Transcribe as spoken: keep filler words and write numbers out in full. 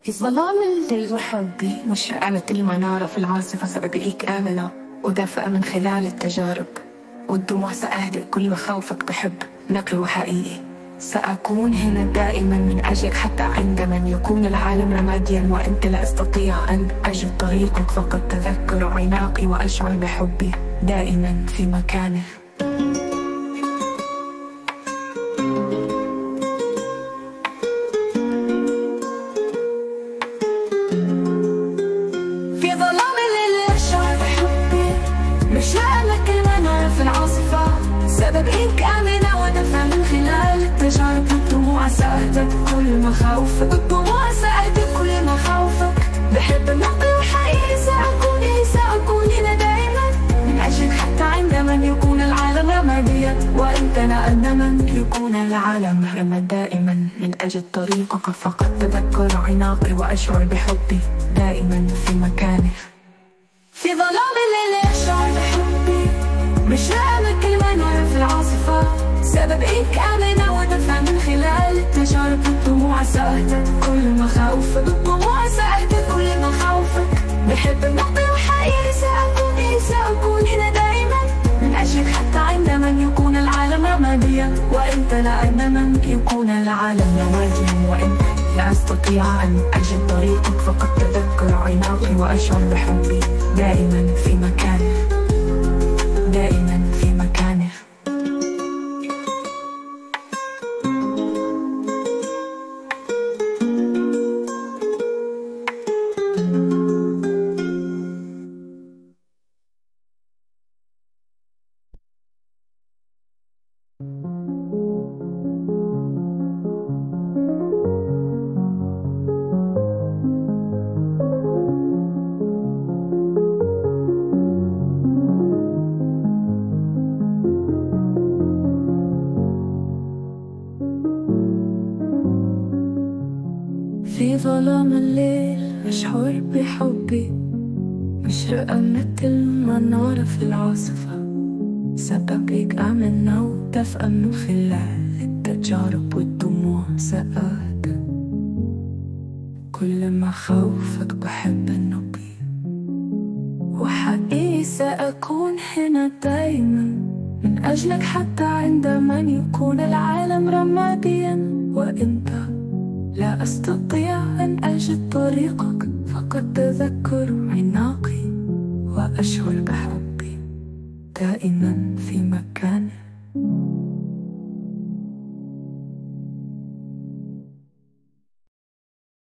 في ظلام الليل وحبي مشعلت المنارة في العاصفة سأبقيك آمنة ودافئة من خلال التجارب والدموع. سأهدئ كل مخاوفك بحب نقي وحقيقي. سأكون هنا دائما من أجلك حتى عندما يكون العالم رماديا وأنت لا أستطيع أن أجد طريقك. فقط تذكر عناقي وأشعر بحبي دائما في مكانه. في ظلام الليل أشعر بحبي مشاعرك المنارة في العاصفة سأبقيك آمنة ودافئة من خلال التجارب والدموع. سأهدئ كل مخاوفك الدموع سأهدئ كل مخاوفك بحب نقي وحقيقي. سأكون إيه سأكون هنا دائما من أجلك حتى عندما يكون العالم رماديا وأنت لا عندما يكون العالم رمى. دائما من أجل طريقك فقط تذكر عناقي وأشعر بحبي دائما في مكانه. في ظلام الليل أشعر بحبي مشاعرك المنارة في العاصفة سأبقيك آمنة ودافئة من خلال التجارب والدموع. سأهدئ كل مخاوفك الدموع سأهدئ كل مخاوفك بحب نقي وحقيقي. سأكون إيه سأكون هنا دائما من أجلك حتى عندما يكون العالم رماديا وأنت لا عندما يكون العالم رماديا وأنت لا أستطيع أن أجد طريقك. فقط تذكر عناقي وأشعر بحبي دائما في مكانه دائما في مكانه. في ظلام الليل أشعر بحبي مشرقة مثل المنارة في العاصفة سأبقيك آمنة ودافئة من خلال التجارب والدموع. سأهدئ كل مخاوفك بحب النقي وحقيقي. سأكون هنا دايما من أجلك حتى عندما يكون العالم رماديا وأنت لا أستطيع أن أجد طريقك. فقط تذكر عناقي وأشعر بحبي دائما في مكانه.